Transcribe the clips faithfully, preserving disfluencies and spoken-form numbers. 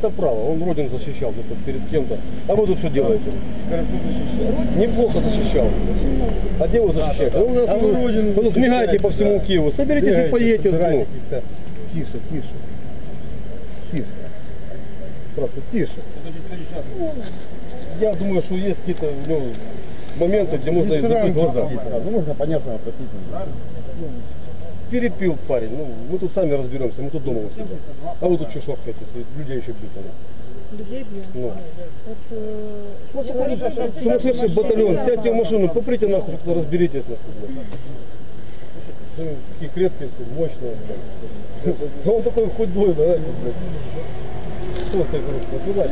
это право. Он родину защищал тут перед кем-то. А вы тут что делаете? Хорошо защищает. Неплохо защищал. А где вы защищаете? Ну, у нас А вы вы, родину вы тут мигаете по всему Киеву. Соберитесь и поедете. Ну. Тише, тише. Тише. Просто тише. Я думаю, что есть какие-то ну, моменты, где можно закрыть глаза. Ну, можно понятно, простите. Перепил парень. Ну, мы тут сами разберемся, мы тут дома у себя. А вы тут что шоркаете, людей еще бьют. Людей бьют. Ну. Вот, э, Сумасшедший батальон, сядьте в машину, поприте нахуй, что разберитесь нахуй. Блядь. Такие крепкие, мощные, блядь. А он такой худой, да, блядь. Что ты говоришь?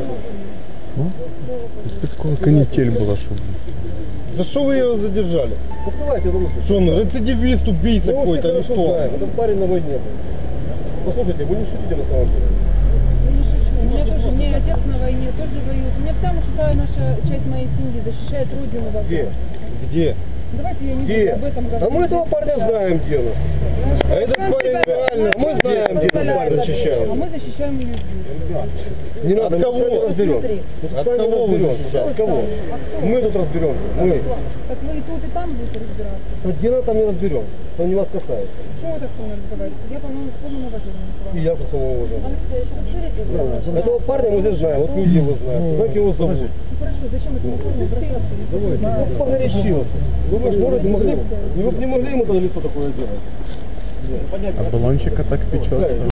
Такая канитель была, что... За что вы его задержали? Покрывайте руки. Что он, рецидивист, убийца Ну, какой-то или хорошо что? знаем. Этот парень на войне был. Послушайте, вы не шутите на самом деле. Я не шучу. У меня тоже, у меня отец на войне тоже воюет. У меня вся мужская наша часть моей семьи защищает родину в Где? огне. Где? Давайте я не Где? буду об этом говорить. А мы этого парня знаем, где он. А этот парень реально, Мы знаем, где этот парень защищает. А мы защищаем ее здесь. Не надо, От мы кого? тут сами разберемся. Посмотри. Мы тут От сами кого вы разберемся. защищаете? От кого? А кто? Мы тут разберемся. Мы. Так вы и тут, и там будете разбираться. А где надо, там и разберемся. Это не вас касается. Чего вы так со мной разговариваете? Я, по-моему, с полным уважением к вам. И я по своему уважению. Алексей, разберитесь с нами. Этого парня мы здесь знаем, вот люди его знают. Как его зовут? Ну хорошо, зачем этому парню бросаться? Ну, погорячился. Ну вы же можете, могли, вы бы не могли ему тогда лицо такое делать. А баллончика так печет.